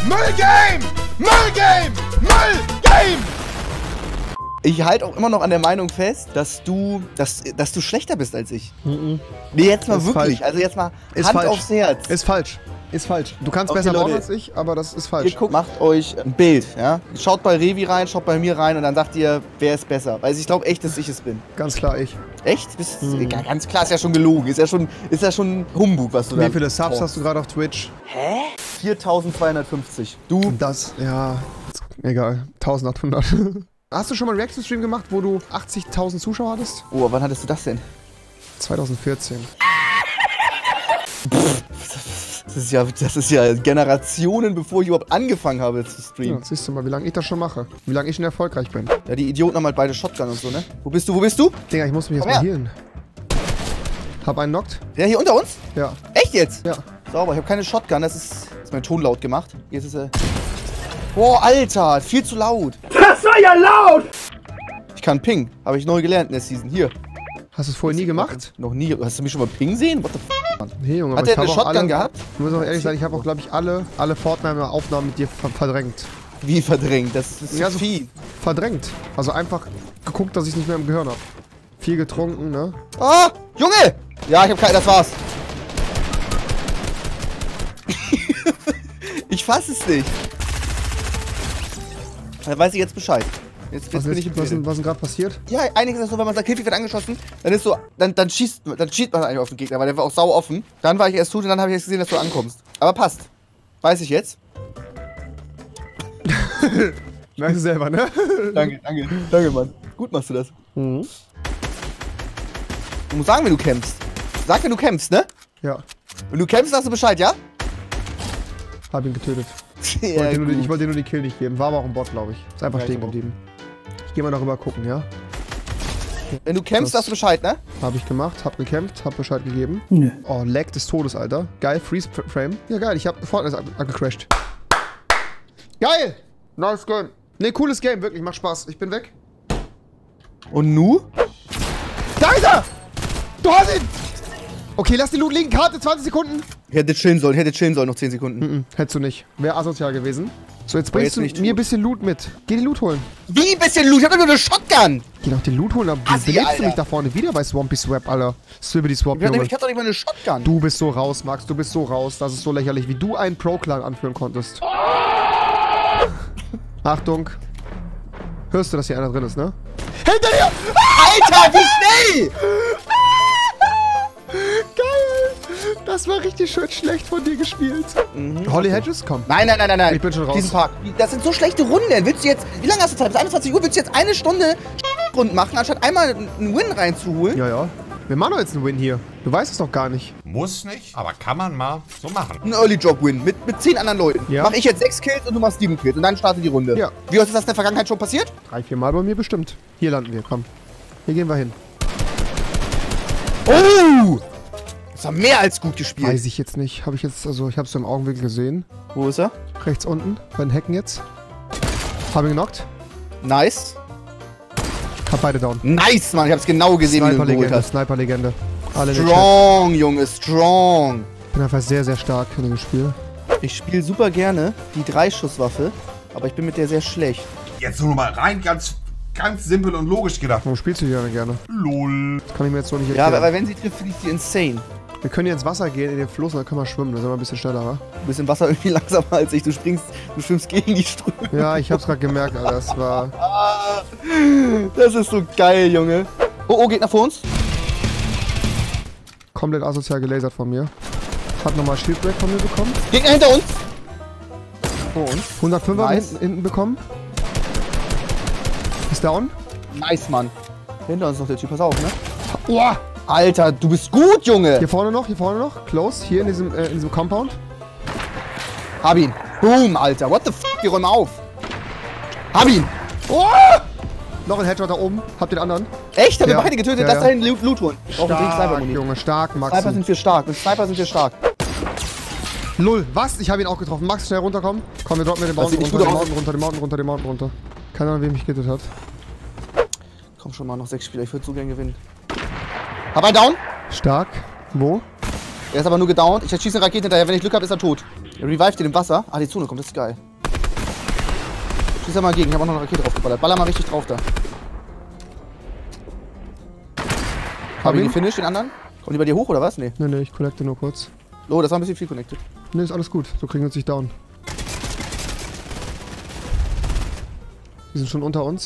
Müllgame! Müllgame! Müllgame! Ich halte auch immer noch an der Meinung fest, dass du schlechter bist als ich. Nee, jetzt mal wirklich. Also jetzt mal Hand aufs Herz. Ist falsch. Ist falsch. Du kannst besser bauen als ich, aber das ist falsch. Ihr guckt, macht euch ein Bild, ja? Schaut bei Revi rein, schaut bei mir rein und dann sagt ihr, wer ist besser. Weil ich glaube echt, dass ich es bin. Ganz klar ich. Echt? Ja, ganz klar, ist ja schon gelogen. Ist ja schon Humbug, was du da. Wie viele Subs hast du gerade auf Twitch? Hä? 4250. Du? Das, ja, egal. 1800. Hast du schon mal einen Reaction-Stream gemacht, wo du 80.000 Zuschauer hattest? Oh, wann hattest du das denn? 2014. Das ist ja Generationen, bevor ich überhaupt angefangen habe zu streamen. Ja, siehst du mal, wie lange ich das schon mache. Wie lange ich schon erfolgreich bin. Ja, die Idioten haben halt beide Shotgun und so, ne? Wo bist du? Wo bist du? Digga, ich muss mich jetzt mal healen. Hab einen knockt. Der hier unter uns? Ja. Echt jetzt? Ja. Sauber, ich habe keine Shotgun, das ist mein Ton laut gemacht. Jetzt ist er. Boah, Alter, viel zu laut. Das war ja laut! Ich kann Ping, habe ich neu gelernt in der Season. Hier. Hast du es vorher nie gemacht? Noch nie. Hast du mich schon mal Ping sehen? What the f, Mann? Nee, Junge, Hat aber der ich eine habe auch Shotgun gehabt? Ich muss auch ehrlich sein, ich habe auch, glaube ich, alle Fortnite-Aufnahmen mit dir verdrängt. Wie verdrängt? Das ist ja, so viel. Verdrängt. Also einfach geguckt, dass ich es nicht mehr im Gehirn habe. Viel getrunken, ne? Ah, Junge! Ja, ich habe keine, das war's. Ich fass es nicht. Da weiß ich jetzt Bescheid. Jetzt bin ich im Bild. Was ist denn gerade passiert? Ja, einiges ist so, wenn man sagt, Hilfe wird angeschossen, dann ist so, dann schießt man eigentlich auf den Gegner, weil der war auch sau offen. Dann war ich erst tot und dann habe ich erst gesehen, dass du ankommst. Aber passt. Weiß ich jetzt. Merkst du selber, ne? Danke, Mann. Gut machst du das. Du musst sagen, wenn du kämpfst. Sag, wenn du kämpfst, ne? Ja. Wenn du kämpfst, sagst du Bescheid, ja? Hab ihn getötet. Ich Ich wollte dir nur die Kill nicht geben. War aber auch ein Bot, glaube ich. Ist einfach stehen geblieben. Ich geh mal darüber gucken, ja? Wenn du kämpfst, sagst du Bescheid, ne? Hab ich gemacht, hab gekämpft, hab Bescheid gegeben. Nö. Oh, Lag des Todes, Alter. Geil, Freeze Frame. Ja, geil, ich hab Fortnite gecrashed. Geil! Nice Game. Ne, cooles Game, wirklich, macht Spaß. Ich bin weg. Und nu? Da ist er! Du hast ihn! Okay, lass die Loot liegen. Karte, 20 Sekunden. Ich hätte chillen sollen, noch 10 Sekunden. Hättest du nicht. Wäre asozial gewesen. So, jetzt bringst du mir ein bisschen Loot mit. Geh die Loot holen. Wie ein bisschen Loot? Ich hab doch nur eine Shotgun! Geh doch den Loot holen, aber Assi, belebst du mich Alter. da vorne wieder bei Swampy Swap, Alter. Swibby Swap, Ich Junge. hab doch nicht mal eine Shotgun. Du bist so raus, Max. Du bist so raus. Das ist so lächerlich, wie du einen Pro-Clan anführen konntest. Achtung. Hörst du, dass hier einer drin ist, ne? Hinter dir! Alter, wie schnell! Geil! Das war richtig schön schlecht von dir gespielt. Holly Hedges, komm. Nein. Ich bin schon raus. Diesen Park. Das sind so schlechte Runden. Willst du jetzt, wie lange hast du Zeit? Bis 21 Uhr willst du jetzt eine Stunde Runden machen, anstatt einmal einen Win reinzuholen? Ja. Wir machen doch jetzt einen Win hier. Du weißt es doch gar nicht. Muss nicht, aber kann man mal so machen. Ein Early Job Win mit 10 anderen Leuten. Ja. Mach ich jetzt 6 Kills und du machst 7 Kills und dann startet die Runde. Ja. Wie oft ist das in der Vergangenheit schon passiert? 3-4 Mal bei mir bestimmt. Hier landen wir, komm. Hier gehen wir hin. Oh! Das war mehr als gut gespielt. Weiß ich jetzt nicht. Habe ich jetzt, also ich habe es im Augenwinkel gesehen. Wo ist er? Rechts unten, bei den Hecken jetzt. Habe ihn genockt. Nice. Hab beide down. Nice, Mann. Ich hab's genau gesehen, wie du ihn geholt Sniper-Legende, hast. Sniper-Legende. Alle in den Chat. Strong, Junge, strong. Ich bin einfach sehr, sehr stark in dem Spiel. Ich spiele super gerne die 3-Schuss-Waffe, aber ich bin mit der sehr schlecht. Jetzt nur mal rein, ganz simpel und logisch gedacht. Warum spielst du die gerne? LOL. Das kann ich mir jetzt so nicht Ja, erklären. aber wenn sie trifft, finde ich die insane. Wir können hier ins Wasser gehen, in den Fluss, und dann können wir schwimmen. Dann sind wir ein bisschen schneller, wa? Du bist im Wasser irgendwie langsamer als ich. Du schwimmst gegen die Ströme. Ja, ich hab's gerade gemerkt, Alter. Das war... Das ist so geil, Junge. Oh, Gegner vor uns. komplett asozial gelasert von mir. Hat nochmal Shieldbreak von mir bekommen. Gegner hinter uns. Vor uns. 105er Nice. hinten bekommen. Ist down. Nice, Mann. Hinter uns noch der Typ. Pass auf, ne? Boah! Alter, du bist gut, Junge. Hier vorne noch. Close. Hier in diesem Compound. Hab ihn. Boom, Alter. What the f***? Die räumen auf. Hab ihn. Oh! Noch ein Headshot da oben. Habt den anderen. Echt? Haben wir Ja. beide getötet? Ja, Lass ja. da hinten Loot holen. Brauchen dringend Stark, Sniper-Muni. Junge. Stark, Max. Sniper sind wir stark. Mit Sniper sind wir stark. Lull. Was? Ich habe ihn auch getroffen. Max, schnell runterkommen. Komm, wir droppen mir den Das Mountain sieht runter, nicht den gut Mountain runter. Keine Ahnung, wem mich getötet hat. Komm schon mal, noch 6 Spieler. Ich würde so gern gewinnen. Hab einen down. Stark. Wo? Er ist aber nur gedownt. Ich schieße eine Rakete hinterher. Wenn ich Glück habe, ist er tot. Er revived den im Wasser. Ah, die Zone kommt, das ist geil. Schieß da mal gegen, ich hab auch noch eine Rakete draufgeballert. Baller mal richtig drauf da. Hab ich gefinisht, den anderen? Kommen die bei dir hoch oder was? Nee. Nee, ich connecte nur kurz. Oh, das war ein bisschen viel connected. Nee, ist alles gut. So kriegen wir uns nicht down. Die sind schon unter uns.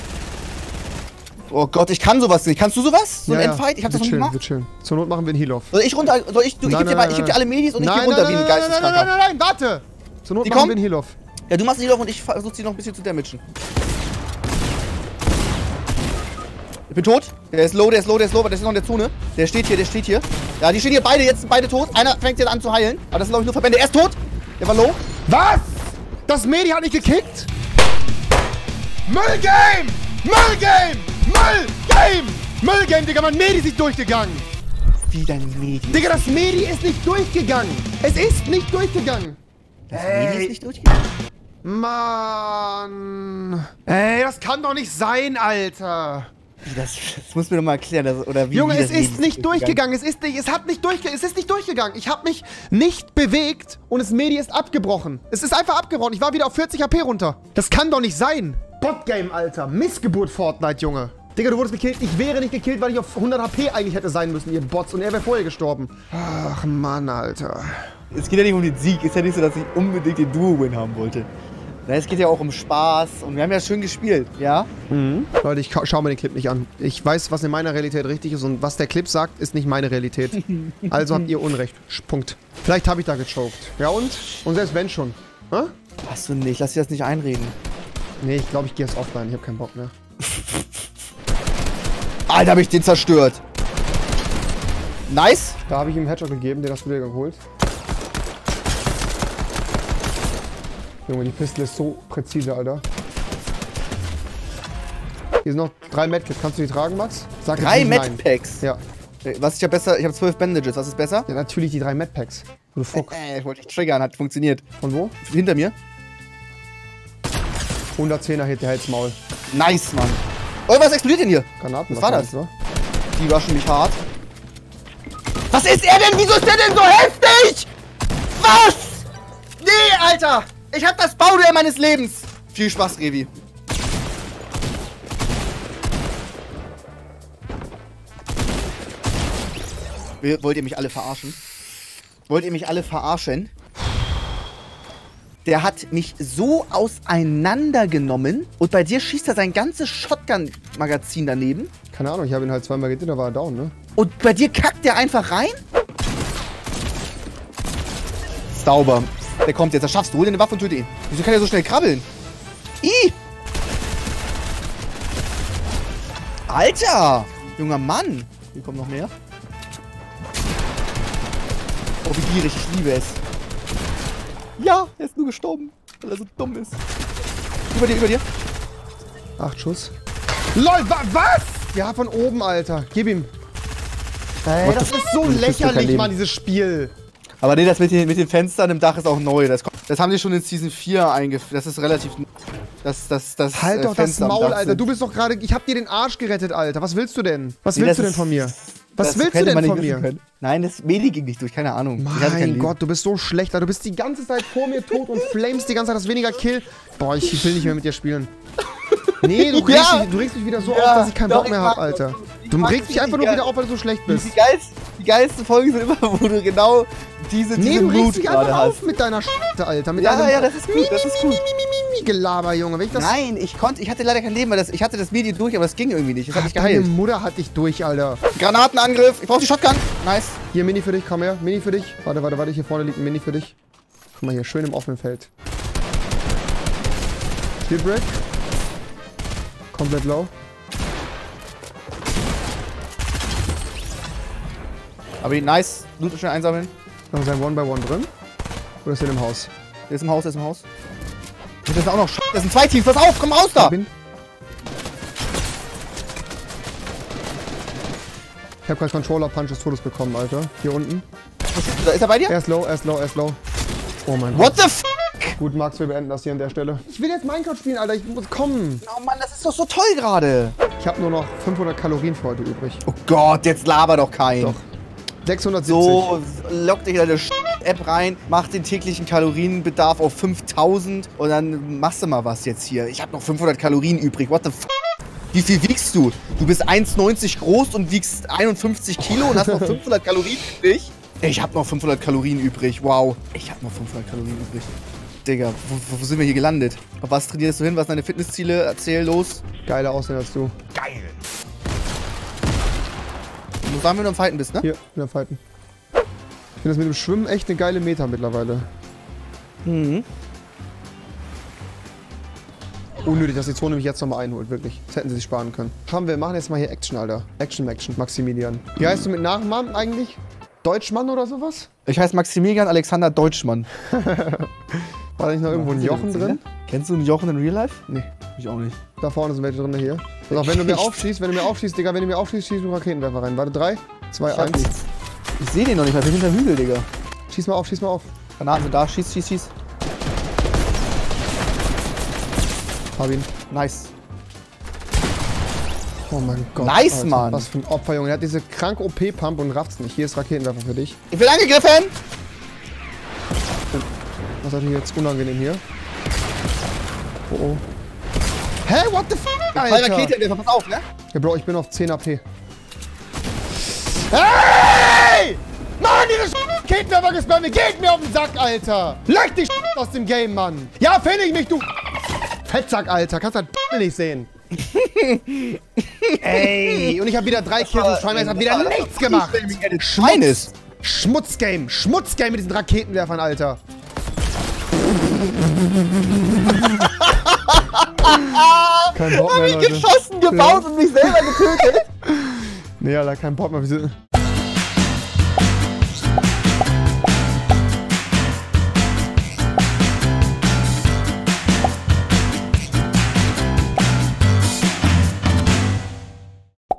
Oh Gott, ich kann sowas nicht. Kannst du sowas? So ein Endfight? Ich hab das noch nie gemacht. Wir chillen. Zur Not machen wir einen Heal-Off. Soll ich runter? Ich geb dir alle Medis und ich geh runter wie ein Geisteskranker. Nein, warte! Zur Not machen wir einen Heal-Off. Ja, du machst einen Heal-Off und ich versuch sie noch ein bisschen zu damagen. Ich bin tot. Der ist low, der ist noch in der Zone. Der steht hier. Ja, die stehen hier beide, jetzt sind beide tot. Einer fängt jetzt an zu heilen. Aber das sind, glaube ich, nur Verbände. Er ist tot. Der war low. Was? Das Medi hat nicht gekickt? Müllgame! Müllgame! Müllgame! Müllgame, Digga, mein Medi ist nicht durchgegangen. Wie dein Medi? Digga, das Medi ist nicht durchgegangen. Es ist nicht durchgegangen. Das Medi ist nicht durchgegangen? Mann. Ey, das kann doch nicht sein, Alter. Das muss mir doch mal erklären, oder wie? Junge, wie es ist nicht durchgegangen. Es ist nicht durchgegangen. Ich habe mich nicht bewegt und das Medi ist abgebrochen. Es ist einfach abgebrochen. Ich war wieder auf 40 HP runter. Das kann doch nicht sein. Botgame, Alter. Missgeburt Fortnite, Junge. Digga, du wurdest gekillt. Ich wäre nicht gekillt, weil ich auf 100 HP eigentlich hätte sein müssen, ihr Bots. Und er wäre vorher gestorben. Ach, Mann, Alter. Es geht ja nicht um den Sieg. Ist ja nicht so, dass ich unbedingt den Duo-Win haben wollte. Es geht ja auch um Spaß und wir haben ja schön gespielt, ja? Mhm. Leute, ich schau mir den Clip nicht an. Ich weiß, was in meiner Realität richtig ist und was der Clip sagt, ist nicht meine Realität. Also habt ihr Unrecht. Punkt. Vielleicht habe ich da gechoked. Ja und? Und selbst wenn schon. Hä? Hast du nicht. Lass dir das nicht einreden. Nee, ich glaube, ich gehe jetzt offline. Ich habe keinen Bock mehr. Alter, hab ich den zerstört. Nice. Da habe ich ihm einen Headshot gegeben, den hast du dir geholt. Junge, die Pistole ist so präzise, Alter. Hier sind noch 3 Medkits. Kannst du die tragen, Max? Sag 3 Medpacks? Ja. Was ist ja besser? Ich habe 12 Bandages. Was ist besser? Ja, natürlich die 3 Medpacks. Du Fuchs. Ich wollte dich triggern. Hat funktioniert. Von wo? Hinter mir. 110er Hit, der hält's Maul. Nice, Mann. Oh, was explodiert denn hier? Granaten. Was war das? Oder? Die rushen mich hart. Was ist er denn? Wieso ist der denn so heftig? Was? Nee, Alter. Ich hab das Bauduell meines Lebens. Viel Spaß, Revi. Wollt ihr mich alle verarschen? Wollt ihr mich alle verarschen? Der hat mich so auseinandergenommen und bei dir schießt er sein ganzes Shotgun-Magazin daneben. Keine Ahnung, ich habe ihn halt zweimal getötet, da war er down, ne? Und bei dir kackt der einfach rein? Sauber. Der kommt jetzt, das schaffst du. Hol dir eine Waffe und töte ihn. Wieso kann er so schnell krabbeln? Ih! Alter! Junger Mann! Hier kommt noch mehr. Oh, wie gierig, ich liebe es. Ja, er ist nur gestorben, weil er so dumm ist. Über dir. 8 Schuss. LOL, was? Ja, von oben, Alter. Gib ihm. Ey, das ist so lächerlich, Mann, dieses Spiel. Aber nee, das mit den Fenstern im Dach ist auch neu. Das haben die schon in Season 4 eingeführt. Das ist relativ... Das halt doch das Fenster Maul, Alter. Du bist doch gerade... Ich hab dir den Arsch gerettet, Alter. Was willst du denn? Was Nee, willst du das denn von ist- mir? Was willst du hätte denn man nicht von wissen mir? können. Nein, das Medi ging nicht durch, keine Ahnung. Ich hatte kein Mein Leben. Gott, du bist so schlecht, Alter. Du bist die ganze Zeit vor mir tot und flamest die ganze Zeit das weniger Kill. Boah, ich will nicht mehr mit dir spielen. Nee, du regst dich wieder so auf, dass ich keinen Bock mehr hab, Alter. Du regst dich einfach nur wieder auf, weil du so schlecht bist. Die geilsten Folgen sind immer, wo du genau diese Nee, du regst Mut dich gerade einfach auf hast. mit deiner Scheiße, Alter. Mit Ja, deinem ja, das ist gut, das ist gut. Gelaber, Junge. Wenn ich das... Nein, ich hatte leider kein Leben, weil ich hatte das Medi durch, aber das ging irgendwie nicht. Das hat nicht Deine geheilt. Mutter hat dich durch, Alter. Granatenangriff. Ich brauche die Shotgun. Nice. Hier, Mini für dich, komm her. Mini für dich. Warte, hier vorne liegt ein Mini für dich. Guck mal hier, schön im offenen Feld. Killbreak. Komplett low. Aber die nice. Loot schnell einsammeln. Noch sein One-by-One drin. Oder ist der im Haus? Der ist im Haus, Das sind auch noch Das sind 2 Teams. Pass auf, komm raus da. Ich hab gerade Controller-Punch des Todes bekommen, Alter. Hier unten. Da ist er bei dir? Er ist low. Oh mein Gott. What the f? Gut, Max, wir beenden das hier an der Stelle. Ich will jetzt Minecraft spielen, Alter. Ich muss kommen. Oh Mann, das ist doch so toll gerade. Ich habe nur noch 500 Kalorien für heute übrig. Oh Gott, jetzt laber doch kein. Doch. 670. So, lock dich deine App rein, mach den täglichen Kalorienbedarf auf 5000 und dann machst du mal was jetzt hier. Ich habe noch 500 Kalorien übrig. What the f***? Wie viel wiegst du? Du bist 1,90 groß und wiegst 51 Kilo und hast noch 500 Kalorien übrig? Ich habe noch 500 Kalorien übrig. Wow. Ich habe noch 500 Kalorien übrig. Digga, wo sind wir hier gelandet? Auf was trainierst du hin? Was sind deine Fitnessziele? Erzähl los. Geiler aussehen als du. Geil. Wo sagen wir, wenn du am Fighten bist, ne? Hier, in der Fighten. Ich finde das mit dem Schwimmen echt eine geile Meta mittlerweile. Mhm. Unnötig, dass die Zone mich jetzt nochmal einholt, wirklich. Das hätten sie sich sparen können. Komm, wir machen jetzt mal hier Action, Alter. Action, Maximilian. Wie heißt du mit Nachnamen eigentlich? Deutschmann oder sowas? Ich heiße Maximilian Alexander Deutschmann. War da nicht noch irgendwo ein Jochen drin? Kennst du einen Jochen in Real Life? Nee. Ich auch nicht. Da vorne sind welche drin hier. Also auch wenn du mir aufschießt, Digga, wenn du mir aufschießt, schieß du einen Raketenwerfer rein. Warte, 3, 2, 1. Ich sehe den noch nicht, weil wir sind hinter Hügel, Digga. Schieß mal auf, schieß mal auf. Granaten sind da, schieß. Hab ihn. Nice. Oh mein Gott. Nice, Alter. Mann. Was für ein Opfer, Junge. Er hat diese kranke OP-Pump und rafft's nicht. Hier ist Raketenwerfer für dich. Ich bin angegriffen! Was ist natürlich jetzt unangenehm hier? Oh oh. Hä? What the fuck, Alter? Raketenwerfer, pass auf, ne? Ja, Bro, ich bin auf 10 AP. Hey! Mann, diese Raketenwerfer gespammt, geht mir auf den Sack, Alter! Leck dich aus dem Game, Mann! Ja, finde ich mich, du Fettsack, Alter! Kannst halt nicht sehen. Ey! Und ich habe wieder 3 Kills und Schweinmeister hat wieder nichts gemacht! Schweines! Schmutzgame! Schmutzgame mit diesen Raketenwerfern, Alter! Kein Bock mehr, Leute. Geschossen, gebaut und mich selber getötet! Nee, Alter, kein Bock mehr.